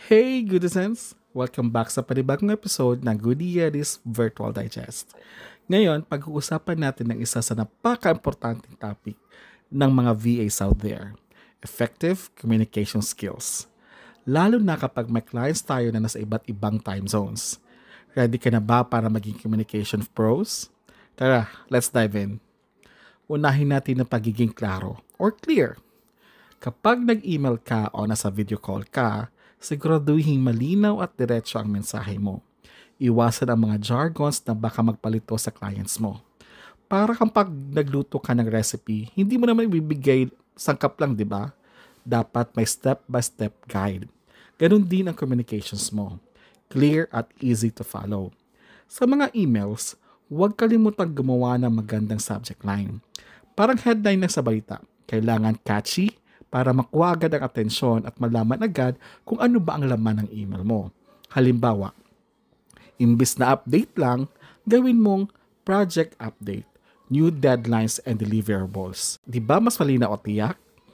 Hey, Goodisans! Welcome back sa panibagong episode ng Goodieris Virtual Digest. Ngayon, pag-uusapan natin ng isa sa napaka-importanting topic ng mga VAs out there, effective communication skills. Lalo na kapag may clients tayo na nasa iba't ibang time zones. Ready ka na ba para maging communication pros? Tara, let's dive in. Unahin natin ang pagiging klaro or clear. Kapag nag-email ka o nasa video call ka, siguraduhin malinaw at diretso ang mensahe mo. Iwasan ang mga jargons na baka magpalito sa clients mo. Para kang pag nagluto ka ng recipe, hindi mo naman ibibigay sangkap lang, di ba? Dapat may step-by-step guide. Ganon din ang communications mo. Clear at easy to follow. Sa mga emails, huwag kalimutang gumawa ng magandang subject line. Parang headline ng sa balita, kailangan catchy, para makuha agad ang atensyon at malaman agad kung ano ba ang laman ng email mo. Halimbawa, imbis na update lang, gawin mong project update, new deadlines and deliverables. Di ba mas malinaw o tiyak?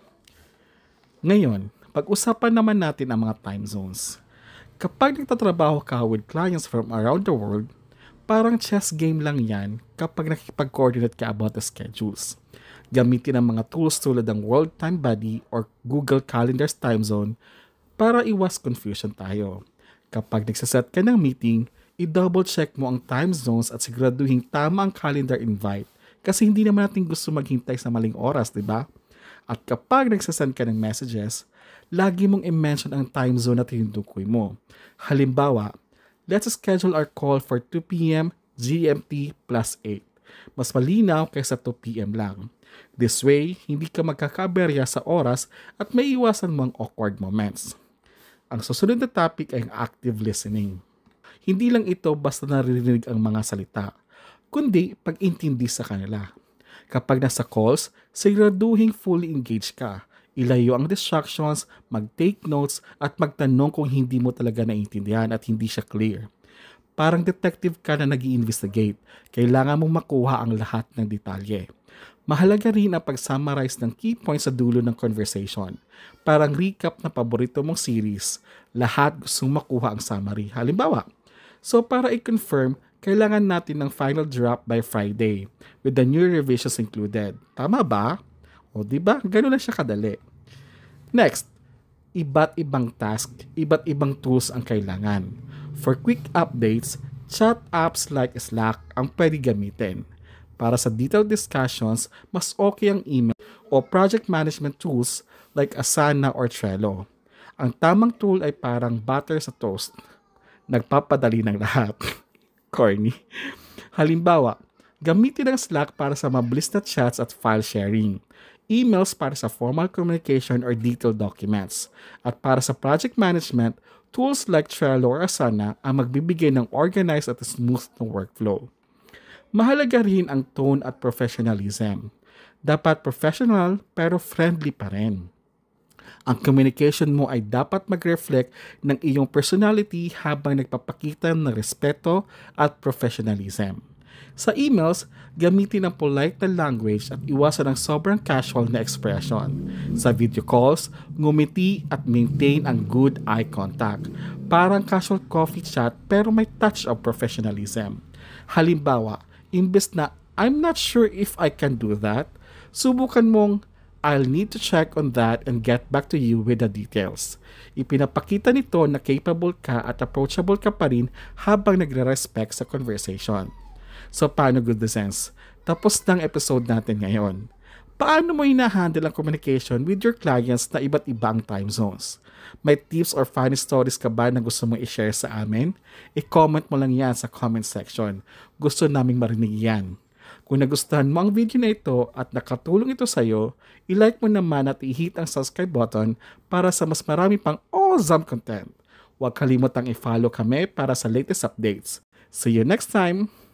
Ngayon, pag-usapan naman natin ang mga time zones. Kapag nagtatrabaho ka with clients from around the world, parang chess game lang yan kapag nakikipag-coordinate ka about the schedules. Gamitin ang mga tools tulad ng World Time Buddy or Google Calendar's time zone para iwas confusion tayo. Kapag nagsaset ka ng meeting, i-double check mo ang time zones at siguraduhin tama ang calendar invite kasi hindi naman natin gusto maghintay sa maling oras, di ba? At kapag nagsasend ka ng messages, lagi mong i-mention ang time zone na tinutukoy mo. Halimbawa, let's schedule our call for 2 p.m. GMT plus 8. Mas malinaw kaysa 2 p.m. lang. This way, hindi ka magkakaberya sa oras at may iwasan mo ang awkward moments. Ang susunod na topic ay ang active listening. Hindi lang ito basta naririnig ang mga salita, kundi pag-intindi sa kanila. Kapag nasa calls, siguraduhin fully engaged ka. Ilayo ang distractions, mag-take notes at magtanong kung hindi mo talaga naiintindihan at hindi siya clear. Parang detective ka na nag-i-investigate. Kailangan mong makuha ang lahat ng detalye. Mahalaga rin ang pag-summarize ng key points sa dulo ng conversation. Parang recap na paborito mong series. Lahat gustong makuha ang summary. Halimbawa, so para i-confirm, kailangan natin ng final drop by Friday with the new revisions included. Tama ba? O diba? Ganun na siya kadali. Next, iba't ibang task, iba't ibang tools ang kailangan. For quick updates, chat apps like Slack ang pwede gamitin. Para sa detailed discussions, mas okay ang email o project management tools like Asana or Trello. Ang tamang tool ay parang butter sa toast. Nagpapadali ng lahat. Corny. Halimbawa, gamitin ang Slack para sa mabilis na chats at file sharing. Emails para sa formal communication or detailed documents. At para sa project management, tools like Trello or Asana ang magbibigay ng organized at smooth na workflow. Mahalaga rin ang tone at professionalism. Dapat professional pero friendly pa rin. Ang communication mo ay dapat mag-reflect ng iyong personality habang nagpapakita ng respeto at professionalism. Sa emails, gamitin ang polite na language at iwasan ang sobrang casual na expression. Sa video calls, ngumiti at maintain ang good eye contact. Parang casual coffee chat pero may touch of professionalism. Halimbawa, imbes na I'm not sure if I can do that, subukan mong I'll need to check on that and get back to you with the details. Ipinapakita nito na capable ka at approachable ka pa rin habang nagre-respect sa conversation. So paano good sense? Tapos ng episode natin ngayon. Paano mo hinahandle ang communication with your clients na iba't ibang time zones? May tips or funny stories ka ba na gusto mong i-share sa amin? I-comment mo lang yan sa comment section. Gusto naming marinig yan. Kung nagustuhan mo ang video na ito at nakatulong ito sa'yo, i-like mo naman at i-hit ang subscribe button para sa mas marami pang awesome content. Huwag kalimutang i-follow kami para sa latest updates. See you next time!